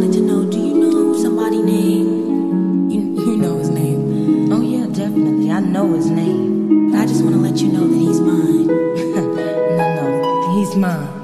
like to know, do you know somebody's name? You know his name. Oh yeah, definitely. I know his name. But I just want to let you know that he's mine. No, he's mine.